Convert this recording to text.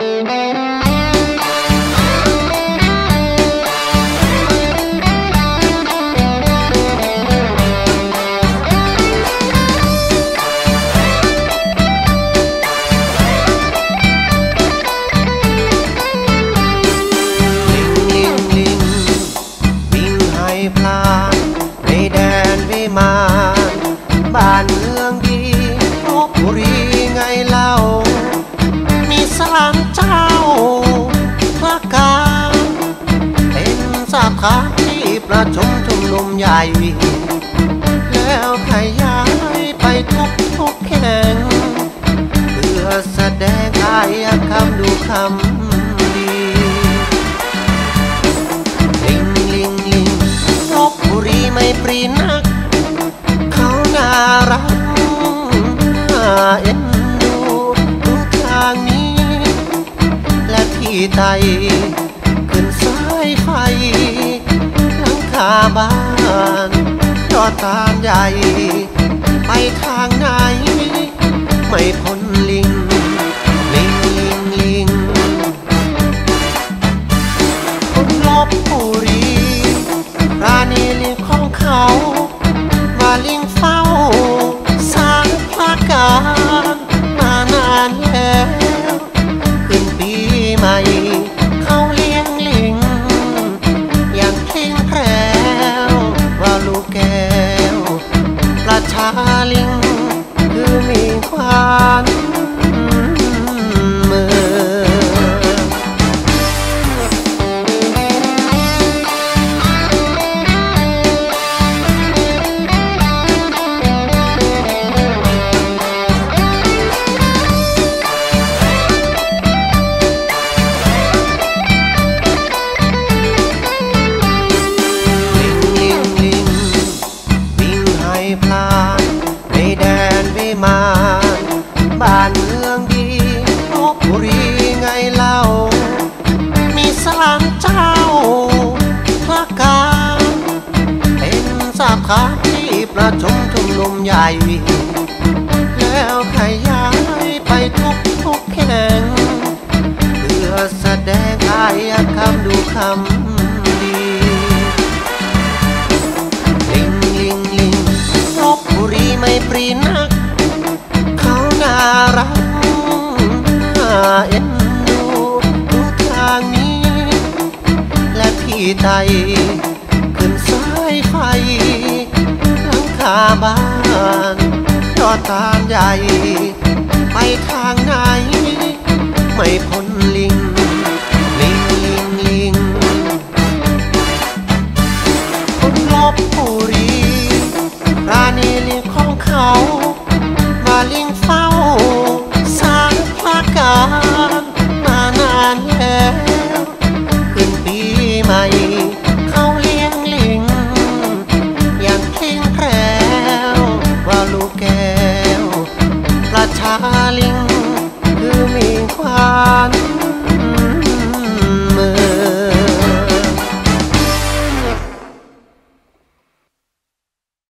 บ้านเมืองดีลพบุรีไงเล่ามีศาลเจ้าพระการเป็นสถานที่ประชุมชุมนุมใหญ่แล้วขยายไปทุกแห่งเพื่อแสดงกายคำดูคำดีลิงลพบุรีไม่ปรีนักน่ารักน่าเอ็นดูทุกทางนี้และที่ไตขึ้นสายไฟหลังคาบ้านยอดตาลใหญ่ไปทางไหนไม่พ้นลิงคนลพบุรีราณีลิงของเขาว่าลิงเฝ้าสร้างพระการมานานแล้วขึ้นปีใหม่เขาเลี้ยงลิงอย่างพลิ้งแพรวว่าลูกแก้วประชาลิงคือมีขวัญเมืองในแดนวิมานบ้านเมืองดีลพบุรีไงเล่ามีศาลเจ้าพระการเป็นสถานที่ประชุมชุมนุมใหญ่แล้วขยายไปทุกแห่งเพื่อแสดงกายคำดูคำดีลพบุรีไม่ปรีนักเขาน่ารักน่าเอ็นดูทุกทางนี้และที่ไตขึ้นสายไฟหลังคาบ้านยอดตาลใหญ่ไปทางไหนไม่พ้นลิงคนลพบุรีราณีลิงของเขาว่าลิงเฝ้าสร้างพระการมานานแล้วขึ้นปีใหม่เขาเลี้ยงลิงอย่างพลิ้งแพรวว่าลูกแก้วประชาลิงคือมีขวัญ